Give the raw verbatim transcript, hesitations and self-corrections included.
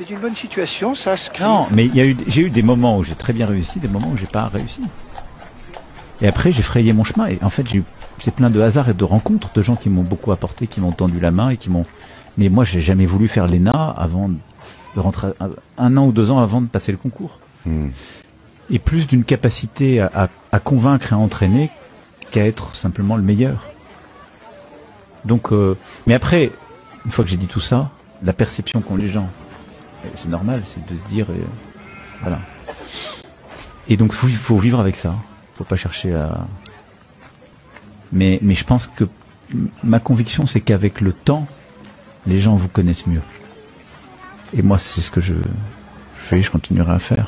C'est une bonne situation, ça. Ce qui... Non, mais il y a eu, j'ai eu des moments où j'ai très bien réussi, des moments où j'ai pas réussi. Et après, j'ai frayé mon chemin. Et en fait, j'ai eu, c'est plein de hasards et de rencontres de gens qui m'ont beaucoup apporté, qui m'ont tendu la main et qui m'ont. Mais moi, j'ai jamais voulu faire l'E N A avant de rentrer un, un an ou deux ans avant de passer le concours. Mmh. Et plus d'une capacité à, à, à convaincre et à entraîner qu'à être simplement le meilleur. Donc, euh, mais après, une fois que j'ai dit tout ça, la perception qu'ont les gens, c'est normal, c'est de se dire, euh, voilà. Et donc, il faut, faut vivre avec ça. Faut pas chercher à. Mais, mais je pense que ma conviction, c'est qu'avec le temps, les gens vous connaissent mieux. Et moi, c'est ce que je, je fais, je continuerai à faire.